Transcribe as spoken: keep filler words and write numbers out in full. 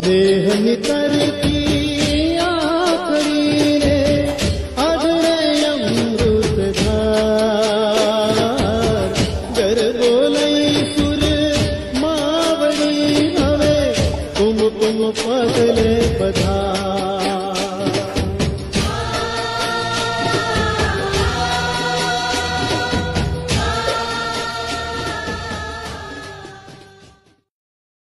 देह नितरती आखरीने आदरे अमृत धार गर बोलई सुर मावड़ी हवे कुम कुम पगले पधार।